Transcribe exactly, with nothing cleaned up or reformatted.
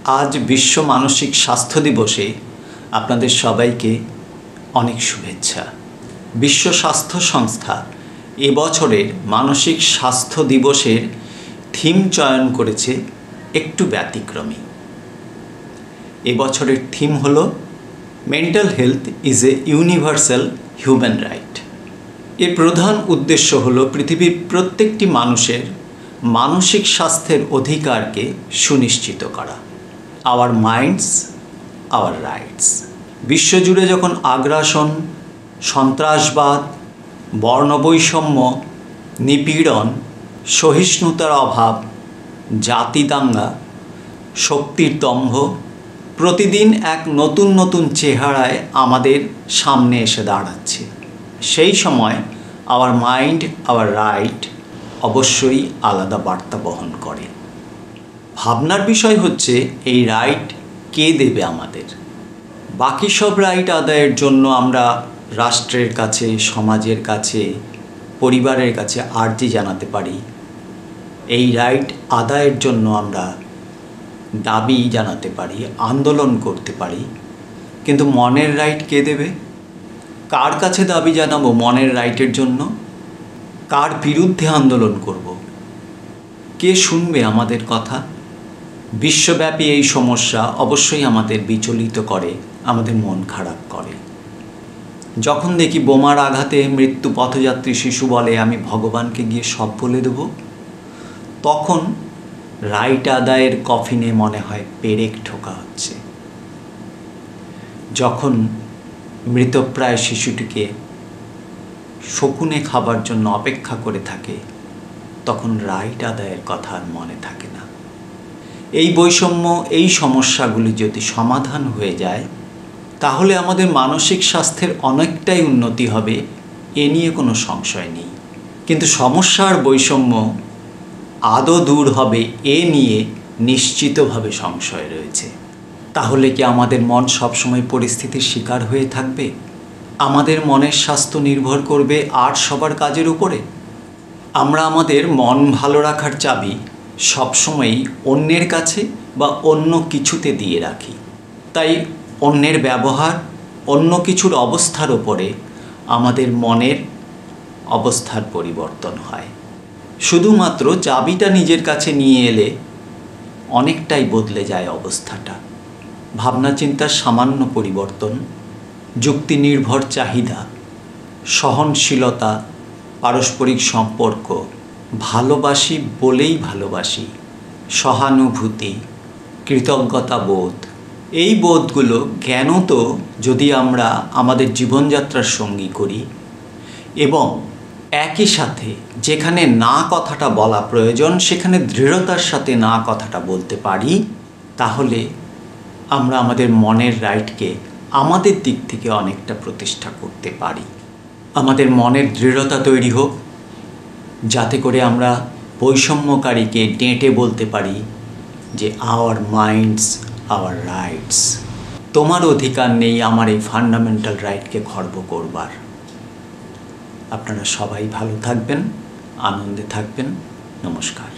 আজ বিশ্ব মানসিক স্বাস্থ্য দিবসে আপনাদের সবাইকে অনেক শুভেচ্ছা। বিশ্ব স্বাস্থ্য সংস্থা এবছরের মানসিক স্বাস্থ্য দিবসের থিম চয়ন করেছে একটু ব্যতিক্রমী। এবছরের থিম হল mental health is a universal human right. এর প্রধান উদ্দেশ্য হল পৃথিবীর প্রত্যেকটি মানুষের মানসিক স্বাস্থ্যের অধিকারকে সুনিশ্চিত করা। Our minds our rights. বিশ্বজুড়ে যখন আগ্রাসন, সন্ত্রাসবাদ, বর্ণবৈষম্য, নিপীড়ন, সহিষ্ণুতার অভাব, জাতি দাঙ্গা, শক্তির দম্ভ প্রতিদিন এক নতুন নতুন চেহারায় আমাদের সামনে এসে দাঁড়াচ্ছে, সেই সময় আওয়ার মাইন্ড আওয়ার রাইট অবশ্যই আলাদা বার্তা বহন করে। ভাবনার বিষয় হচ্ছে এই রাইট কে দেবে আমাদের। বাকি সব রাইট আদায়ের জন্য আমরা রাষ্ট্রের কাছে, সমাজের কাছে, পরিবারের কাছে আর্জি জানাতে পারি। এই রাইট আদায়ের জন্য আমরা দাবি জানাতে পারি, আন্দোলন করতে পারি, কিন্তু মনের রাইট কে দেবে? কার কাছে দাবি জানাবো মনের রাইটের জন্য? কার বিরুদ্ধে আন্দোলন করব? কে শুনবে আমাদের কথা? বিশ্বব্যাপী এই সমস্যা অবশ্যই আমাদের বিচলিত করে, আমাদের মন খারাপ করে। যখন দেখি বোমার আঘাতে মৃত্যু পথযাত্রী শিশু বলে আমি ভগবানকে গিয়ে সব বলে দেব, তখন রাইট আদায়ের কফিনে মনে হয় পেরেক ঠোকা হচ্ছে। যখন মৃতপ্রায় শিশুটিকে শকুনে খাবার জন্য অপেক্ষা করে থাকে, তখন রাইট আদায়ের কথা আর মনে থাকে না। এই বৈষম্য, এই সমস্যাগুলি যদি সমাধান হয়ে যায়, তাহলে আমাদের মানসিক স্বাস্থ্যের অনেকটাই উন্নতি হবে, এ নিয়ে কোনো সংশয় নেই। কিন্তু সমস্যা আর বৈষম্য আদৌ দূর হবে এ নিয়ে নিশ্চিতভাবে সংশয় রয়েছে। তাহলে কি আমাদের মন সবসময় পরিস্থিতির শিকার হয়ে থাকবে? আমাদের মনের স্বাস্থ্য নির্ভর করবে আর সবার কাজের উপরে? আমরা আমাদের মন ভালো রাখার চাবি সবসময়ই অন্যের কাছে বা অন্য কিছুতে দিয়ে রাখি। তাই অন্যের ব্যবহার, অন্য কিছুর অবস্থার ওপরে আমাদের মনের অবস্থার পরিবর্তন হয়। শুধুমাত্র চাবিটা নিজের কাছে নিয়ে এলে অনেকটাই বদলে যায় অবস্থাটা। ভাবনা চিন্তার সামান্য পরিবর্তন, যুক্তি নির্ভর চাহিদা, সহনশীলতা, পারস্পরিক সম্পর্ক, ভালোবাসি বলেই ভালোবাসি, সহানুভূতি, কৃতজ্ঞতা বোধ, এই বোধগুলো জ্ঞানত যদি আমরা আমাদের জীবনযাত্রার সঙ্গী করি এবং একই সাথে যেখানে না কথাটা বলা প্রয়োজন সেখানে দৃঢ়তার সাথে না কথাটা বলতে পারি, তাহলে আমরা আমাদের মনের রাইটকে আমাদের দিক থেকে অনেকটা প্রতিষ্ঠা করতে পারি। আমাদের মনের দৃঢ়তা তৈরি হোক, যাতে করে আমরা বৈষম্যকারীকে ডেঁটে বলতে পারি যে আওয়ার মাইন্ডস আওয়ার রাইটস। তোমার অধিকার নেই আমার এই ফান্ডামেন্টাল রাইটকে খর্ব করবার। আপনারা সবাই ভালো থাকবেন, আনন্দে থাকবেন। নমস্কার।